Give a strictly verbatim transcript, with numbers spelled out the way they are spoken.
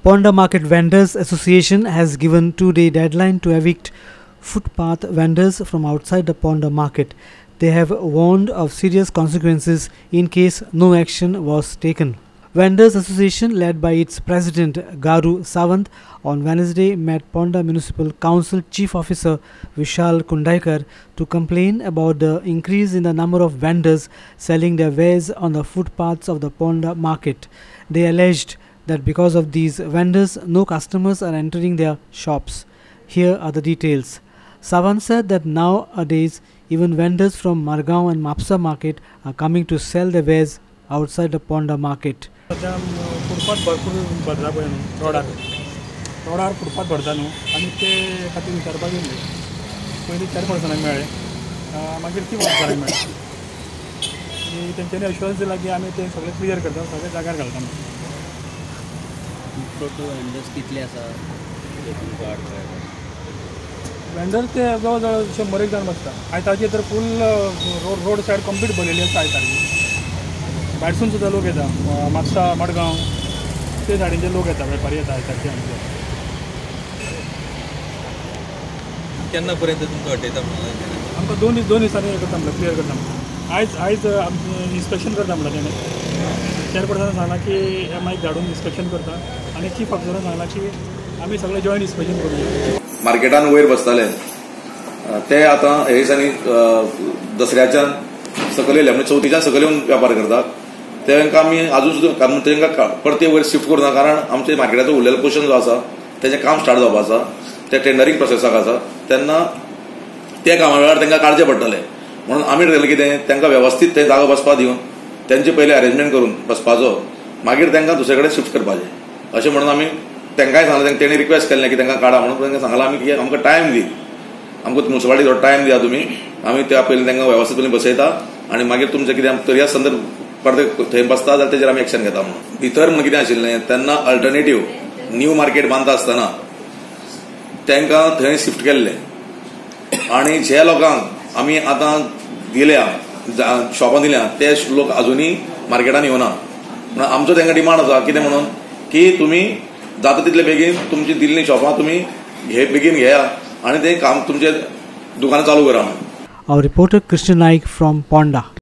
Ponda Market Vendors Association has given two-day deadline to evict footpath vendors from outside the Ponda market. They have warned of serious consequences in case no action was taken. Vendors Association, led by its president Garu Sawant, on Wednesday met Ponda Municipal Council Chief Officer Vishal Kundaikar to complain about the increase in the number of vendors selling their wares on the footpaths of the Ponda market. They alleged that because of these vendors, no customers are entering their shops. Here are the details. Sawant said that nowadays even vendors from Margaon and Mapsa market are coming to sell their wares outside the Ponda market. Footpath भरपूर भरता पळय न्हू रोडार रोडार footpath भरता न्हू आनी ते खातीर विचारपाक येयल्ले पयलीं चार पर्सनाक मेळ्ळे मागीर ती पर्सनाक मेळ्ळे आनी तेंच्यांनी अश्युरन्स दिला की आमी ते सगळे क्लियर करता सगळे जाग्यार घालता टोटल वेंडर्स कितले आसा वेंडर ते जवळ जवळ शंबर एक जाण बसता आयतारची तर full road road side complete भरलेली आसा आयतारची भायरसून सुद्दां लोक येता म्हापसा मडगांव ते सायडींचे लोक येता वेपारी येता आयतारचे आमचे केन्ना पर्यंत तुमकां हटयता आमकां दोन दीस दोन दिसांनी हे करता म्हणल्यार क्लियर करता म्हणल्यार आयज आयज इन्स्पेक्शन करता म्हणल्यार तेणें चेअरपर्सनान सांगला की मागीर धाडून इन्स्पेक्शन करता आनी चीफ ऑफिसरान सांगला की आमी सगळे जॉयंट इन्स्पेक्शन करूया. मार्केटान वयर बसताले ते आतां हे दिसांनी दसऱ्याच्यान सकयल येयले म्हणजे चवथीच्यान सकयल येवन वेपार करतात तांकां आमी आजून सुद्दां तांकां परते वयर शिफ्ट करना कारण आमचे मार्केटाचो उरलेलो पोर्शन जो आसा तेजें काम स्टार्ट जावपाक आसा ते टेंडरींग प्रोसेसाक आसा तेन्ना ते कामा वेळार तांकां काडचें पडटलें म्हणून आमी ठरयलें कितें तांकां वेवस्थीत थंय जागो बसपाक दिवन तेंचे पयलीं अरेंजमेंट करून बसपाचो मागीर तांकां दुसरे कडेन शिफ्ट करपाचें अशें म्हणून आमी तांकांय सांगलें तेणी रिक्वेस्ट केल्लें की तांकां काडा म्हणून तांकां सांगलां आमी की आमकां टायम दी आमकां मुन्सिपालिटी थोडो टायम दिया तुमी आमी त्या पयलीं तांकां वेवस्थीत पयलीं बसयता आनी मागीर तुमचें कितें तरी संदर्भ परते थंय बसता जाल्यार तेजेर आमी एक्शन घेता म्हणून भितर म्हणून कितें आशिल्लें तेन्ना अल्टरनेटीव न्यू मार्केट बांदता आसतना तांकां थंय शिफ्ट केल्लें आनी जे लोकांक आमी आतां दिल्या शॉपां दिल्या ते लोक अजुनूय मार्केटान येवना म्हणून आमचो तांकां डिमांड आसा कितें म्हणून की तुमी जाता तितले बेगीन तुमची दिल्लीं शॉपां तुमी घे बेगीन घेया आनी तें काम तुमचें दुकान चालू करा. Our reporter Krishna Naik from Ponda.